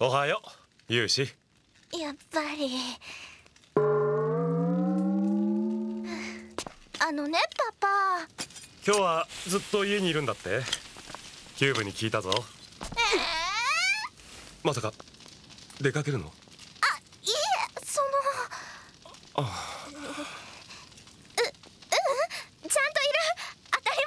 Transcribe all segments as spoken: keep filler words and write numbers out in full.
おはよう、ユウシ。 やっぱりあのね、パパ。 今日はずっと家にいるんだって。キューブに聞いたぞ。えー、まさか出かけるの？ あ、いえ、その。 ああ。 う、うん、ちゃんといる。当たり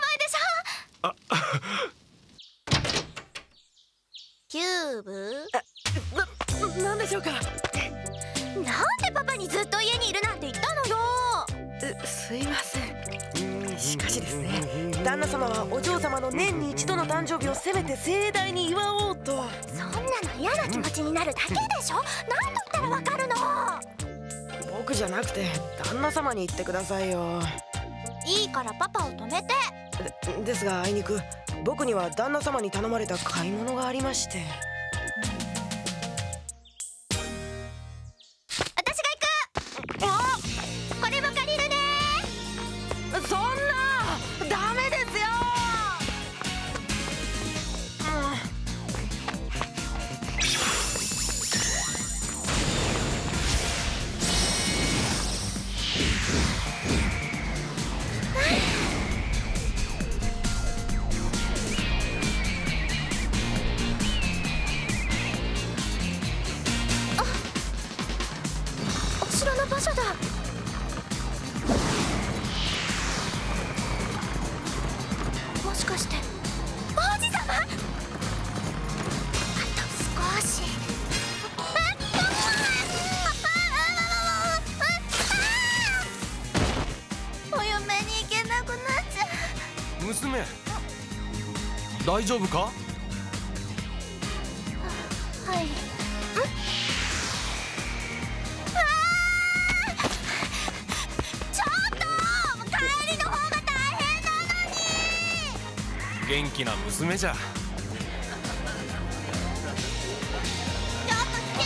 前でしょ。あキューブ？ な、なんでしょうか。 なんでパパにずっと家にいるなんて言ったのよ。 う、すいません。しかしですね、旦那様はお嬢様の年に一度の誕生日をせめて盛大に祝おうと。 そんなの嫌な気持ちになるだけでしょ。何と言ったらわかるの。 僕じゃなくて旦那様に言ってくださいよ。 いいからパパを止めて。 で、ですがあいにく僕には旦那様に頼まれた買い物がありまして。 もしかして王子様？あと少し。お嫁に行けなくなっちゃう。 娘、大丈夫か？ はい。 元気な娘じゃ。 ちょっと来てみ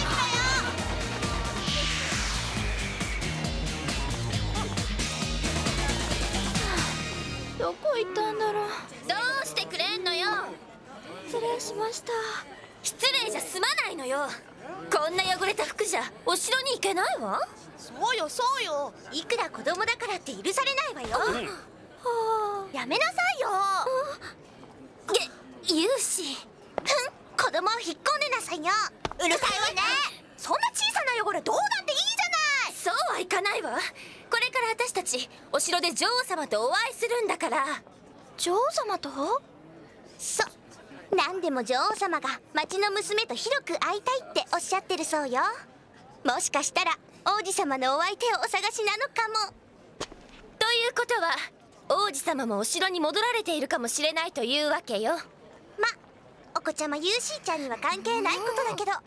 ろよ。どこ行ったんだろう。どうしてくれんのよ。失礼しました。失礼じゃ済まないのよ。こんな汚れた服じゃお城に行けないわ。そうよそうよ。いくら子供だからって許されないわよ。うん、はあ、やめなさいよ。げ、ユウシ。ふん、子供を引っ込んでなさいよ。うるさいわね。そんな小さな汚れどうだっていいじゃない。そうはいかないわ。これから私たちお城で女王様とお会いするんだから。女王様と？そう、何でも女王様が町の娘と広く会いたいっておっしゃってるそうよ。もしかしたら王子様のお相手をお探しなのかも。ということは王子様もお城に戻られているかもしれないというわけよ。ま、お子ちゃまユーシーちゃんには関係ないことだけど。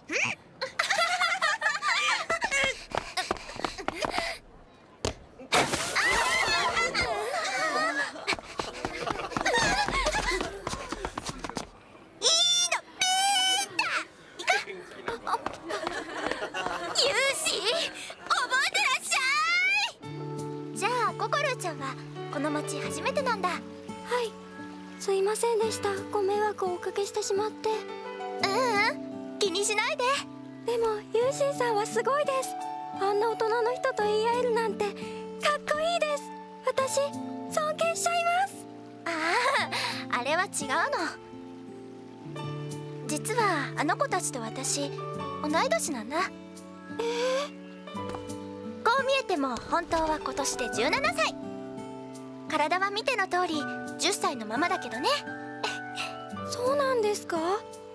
この町初めてなんだ。はい、すいませんでした。ご迷惑をおかけしてしまって。ううん、気にしないで。でもユーシーさんはすごいです。あんな大人の人と言い合えるなんてかっこいいです。私尊敬しちゃいます。ああ、あれは違うの。実はあの子たちと私同い年なんだ。えー、こう見えても本当は今年でじゅうななさい。体は見ての通りじゅっさいのままだけどね。そうなんですか？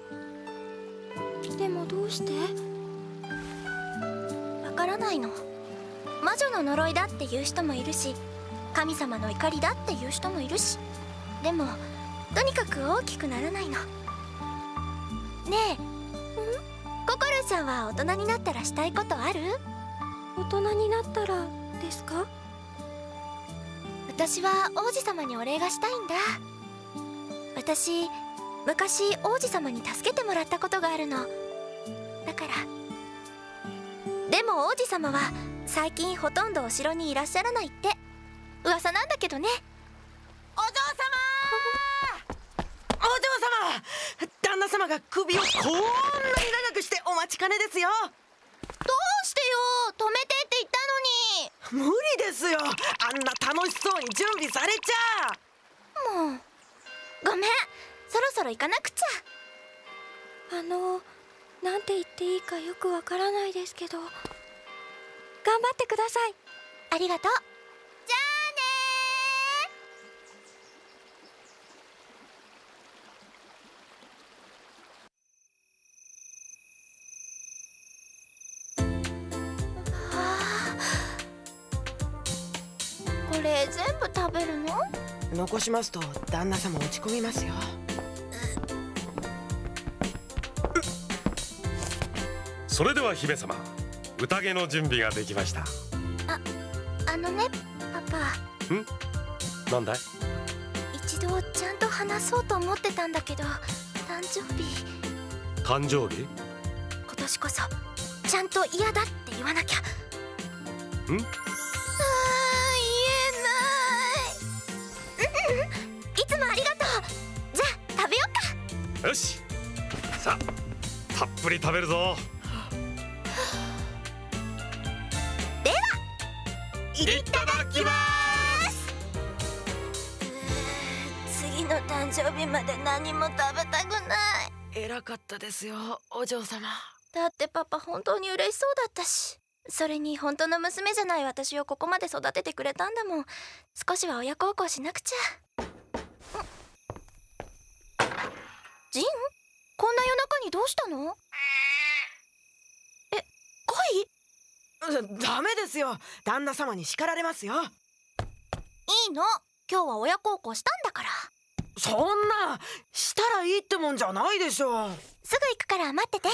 でもどうして？わからないの。魔女の呪いだっていう人もいるし、神様の怒りだっていう人もいるし、でもとにかく大きくならないの。ねえ、ん？ココルちゃんは大人になったらしたいことある？大人になったらですか？私は王子様にお礼がしたいんだ。私昔王子様に助けてもらったことがあるの。だから。でも王子様は最近ほとんどお城にいらっしゃらないって噂なんだけどね。 お嬢様お嬢様旦那様が首をこんなに長くしてお待ちかねですよ。 どうしてよ、止めてって言ったのに。 無理ですよ、あんな楽しそうに準備されちゃ。 もうごめん、そろそろ行かなくちゃ。あのなんて言っていいかよくわからないですけど、頑張ってください。ありがとう。じゃあねー。はあ、これ全部食べるの？ 残しますと旦那様落ち込みますよ。 それでは姫様、宴の準備ができました。 あ、あのねパパ。 ん？なんだい？ 一度ちゃんと話そうと思ってたんだけど、誕生日。 誕生日？ 今年こそちゃんと嫌だって言わなきゃ。 ん？ あー、言えない。うんうん、いつもありがとう。じゃあ食べよっか。 よし、さあたっぷり食べるぞ。 ではいただきます。次の誕生日まで何も食べたくない。 偉かったですよお嬢様。 だってパパ本当に嬉しそうだったし、それに本当の娘じゃない私をここまで育ててくれたんだもん。少しは親孝行しなくちゃ。ジン、こんな夜中にどうしたの？え、恋？ ダメですよ、旦那様に叱られますよ。 いいの、今日は親孝行したんだから。 そんなしたらいいってもんじゃないでしょう。 すぐ行くから待ってて。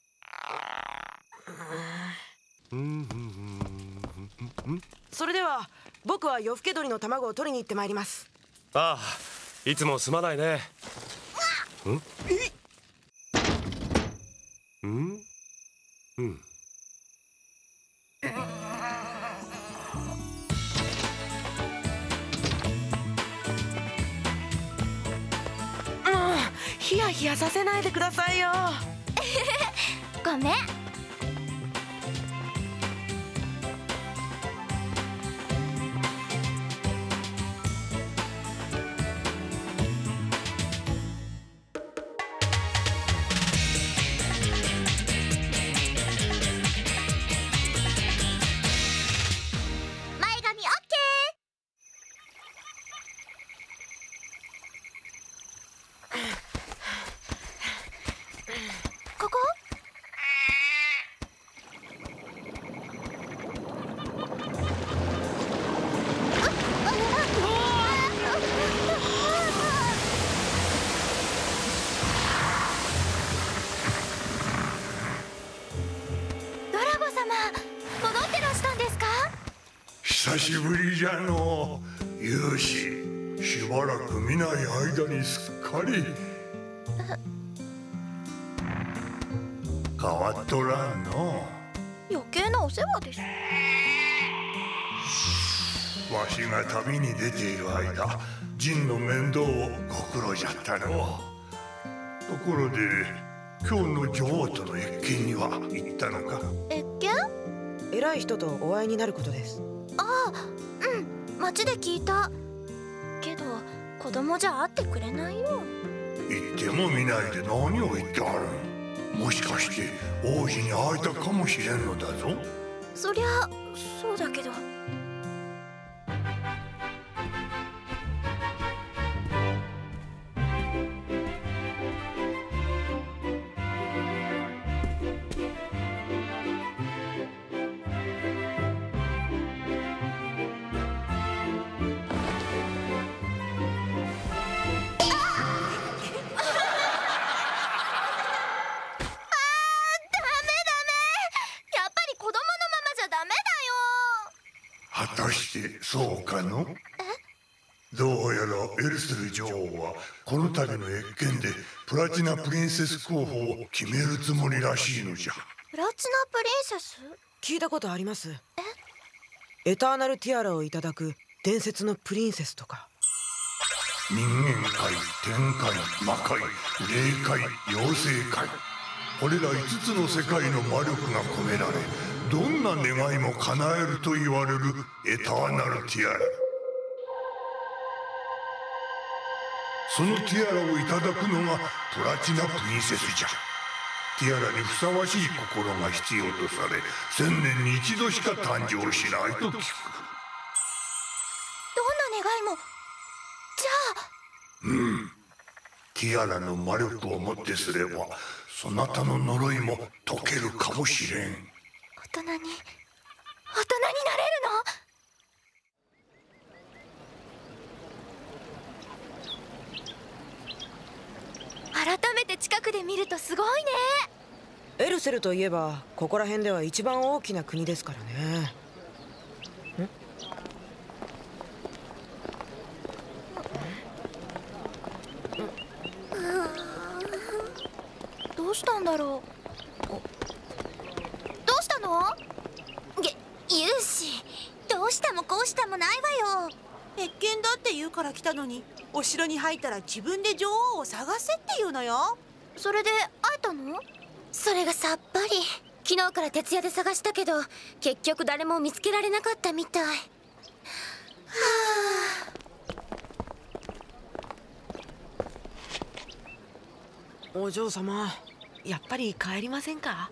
それでは僕は夜更け鳥の卵を取りに行ってまいります。 ああ、いつもすまないね。ん？ん？うん。 ヒヤヒヤさせないでくださいよ。 ごめん。前髪オッケー。ここ？ドラゴ様、戻ってらしたんですか？ 久しぶりじゃのう、ユウシ。しばらく見ない間にすっかり変わっとらんの。 余計なお世話です。 わしが旅に出ている間、ジンの面倒をご苦労じゃったの。ところで今日の女王との謁見には行ったのか？ 謁見？ 偉い人とお会いになることです。 ああ、うん、街で聞いたけど子供じゃ会ってくれないよ。 行っても見ないで何を言ってあるん？もしかして王子に会えたかもしれんのだぞ。 そりゃそうだけど。 果たしてそうかの？どうやらエルスル女王はこの度の謁見でプラチナプリンセス候補を決めるつもりらしいのじゃ。 プラチナプリンセス？ 聞いたことあります。エターナルティアラをいただく伝説のプリンセスとか。 人間界、天界、魔界、霊界、妖精界、これらいつつの世界の魔力が込められ、どんな願いも叶えると言われるエターナルティアラ。そのティアラをいただくのがトラチナプリンセスじゃ。ティアラにふさわしい心が必要とされ、千年に一度しか誕生しないと聞く。 どんな願いも。じゃあうんティアラの魔力をもってすれば、そなたの呪いも解けるかもしれん。 大人に大人になれるの？改めて近くで見るとすごいね。 エルセルといえばここら辺では一番大きな国ですからね。 どうしたんだろう。どうしたの？げ、ユウシ、どうしたもこうしたもないわよ。 別件だって言うから来たのに、お城に入ったら自分で女王を探せって言うのよ。 それで会えたの？それがさっぱり。昨日から徹夜で探したけど、結局誰も見つけられなかったみたい。はあ。お嬢様、やっぱり帰りませんか？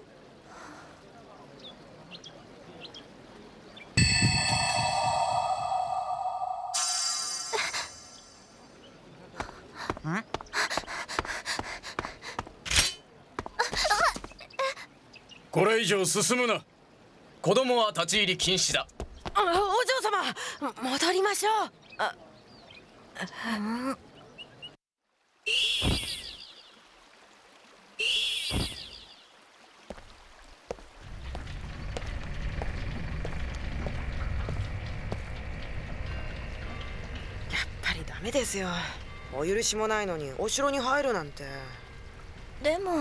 これ以上進むな。子供は立ち入り禁止だ。 あ、お嬢様、戻りましょう。あ、 うんダメですよ。お許しもないのにお城に入るなんて。 でも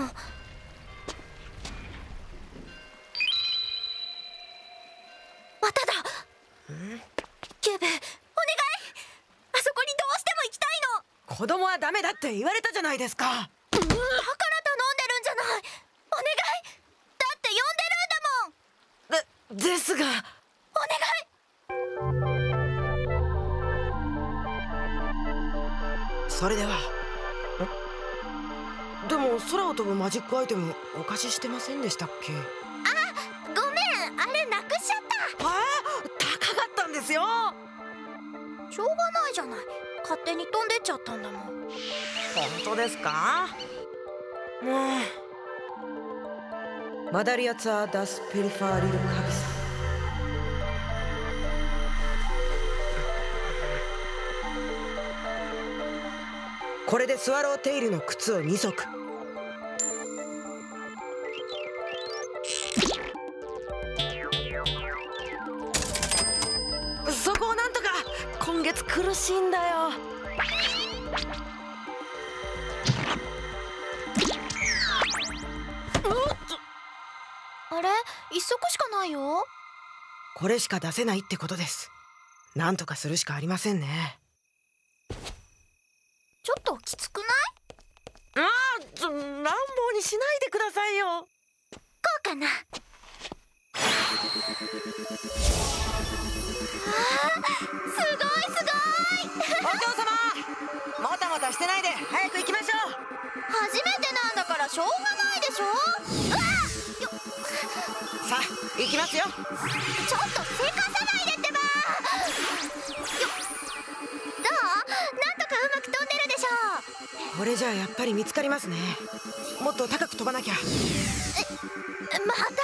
まただ。キューブ、お願い。あそこにどうしても行きたいの。 子供はダメだって言われたじゃないですか。 だから頼んでるんじゃない。お願い。だって呼んでるんだもん。 で、ですが。 お願い。 それでは。でも空を飛ぶマジックアイテムお貸ししてませんでしたっけ？ あ、ごめん、あれなくしちゃった。 ああ、高かったんですよ。 しょうがないじゃない。勝手に飛んでっちゃったんだもん。 本当ですか？もうマダリアツァーダスペリファーリルカビス。これでスワローテイルの靴をに足。そこをなんとか。今月苦しいんだよ。 あれ、一足しかないよ。 これしか出せないってことです。なんとかするしかありませんね。 ちょっときつくない？ ああ、ちょ乱暴にしないでくださいよ。 こうかな。あー、すごいすごい。 お嬢様、もたもたしてないで早く行きましょう。 初めてなんだからしょうがないでしょ。うわっよ。 さあ行きますよ。 ちょっとせかさないでってば。よっ。どう？なんとかうまく飛んでるでしょ。 これじゃあやっぱり見つかりますね。もっと高く飛ばなきゃ。 え、また？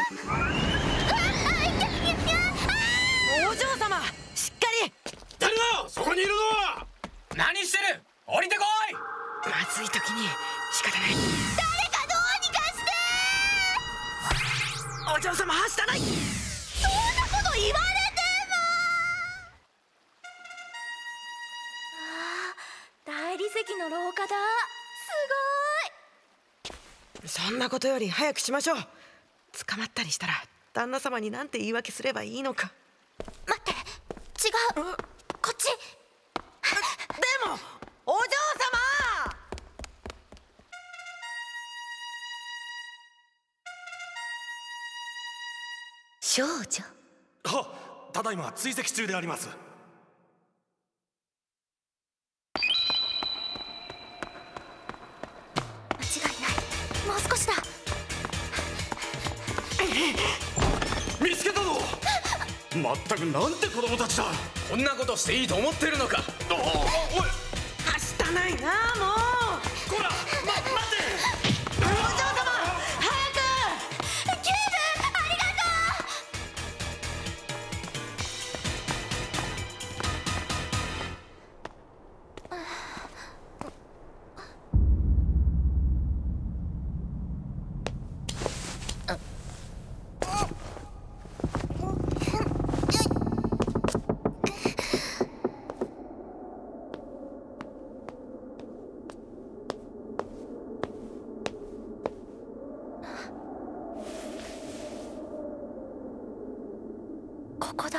お嬢様、しっかり。 誰だそこにいるのは。何してる？降りてこい。 まずい時に仕方ない。 誰かどうにかして。 お嬢様、はしたない。 そんなこと言われても。ああ、大理石の廊下だ。すそんなことより早くしましょう。捕まったりしたら旦那様になんて言い訳すればいいのか。 ごい。待って、違う。こっち。 でもお嬢様。 少女。 はっ、ただいま追跡中であります。 間違いない。もう少しだ。 見つけたぞ。まったくなんて子供たちだ。 こんなことしていいと思ってるのか。 おお、おい、 はしたないなあ、もう。 こら、ま、待って。 お嬢様、早く。 キューブ、ありがここだ。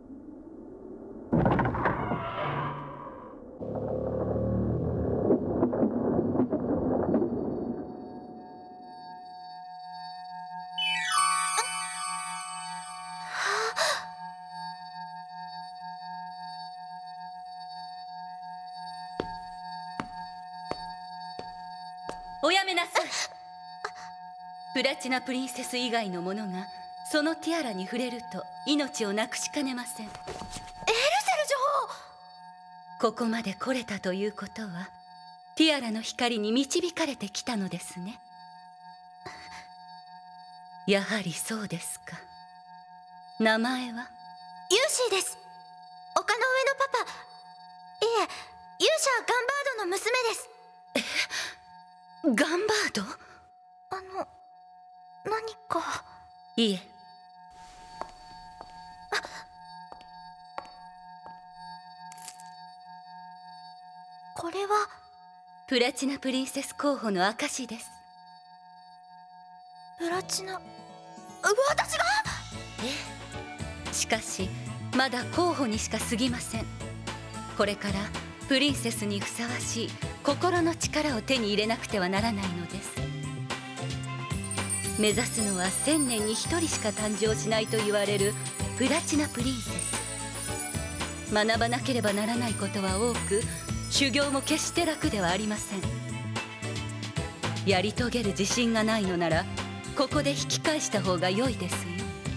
おやめなさい。プラチナプリンセス以外の者がそのティアラに触れると命をなくしかねません。 エルセル女ここまで来れたということはティアラの光に導かれてきたのですね。やはりそうですか。名前は？ 王。ユーシーです。丘の上のパパ。いえ、勇者ガンバードの娘です。 ガンバード？ あの、何か。 いえ。 これはプラチナプリンセス候補の証です。 プラチナ、私が？ ええ。しかしまだ候補にしか過ぎません。これからプリンセスにふさわしい心の力を手に入れなくてはならないのです。目指すのは千年に一人しか誕生しないと言われるプラチナプリンセス。学ばなければならないことは多く、修行も決して楽ではありません。やり遂げる自信がないのならここで引き返した方が良いですよ。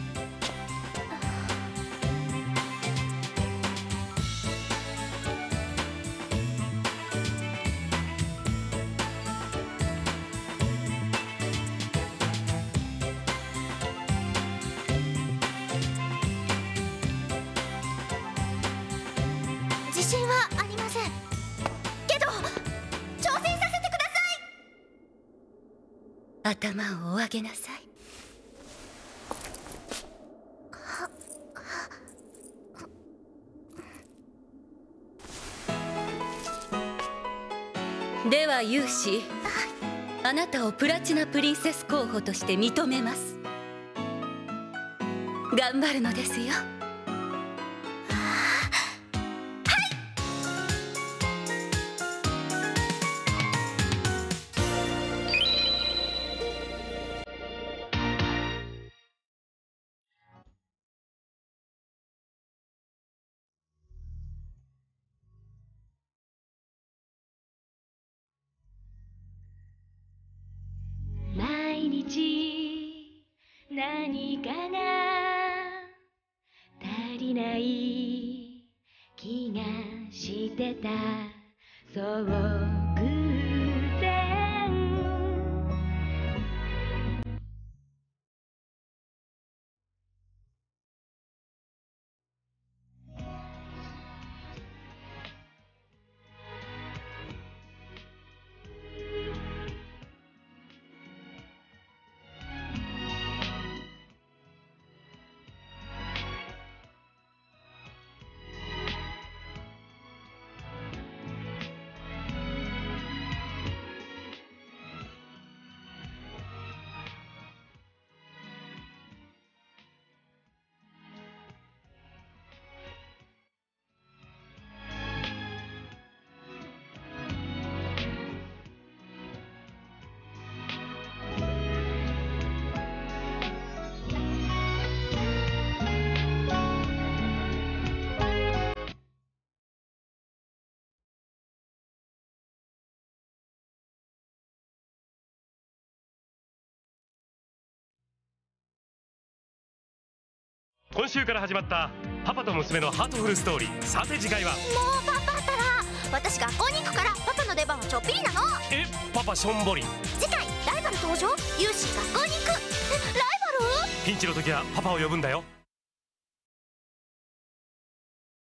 自信はありませんけど、挑戦させてください。 頭をお上げなさい。ではユウシ、あなたをプラチナプリンセス候補として認めます。頑張るのですよ。 毎日何かが足りない気がしてた。そう偶然今週から始まったパパと娘のハートフルストーリー。さて次回は。 もうパパったら私学校に行くからパパの出番はちょっぴりなの。 えパパしょんぼり。 次回ライバル登場。ユーシー学校に行く。えライバル？ ピンチの時はパパを呼ぶんだよ。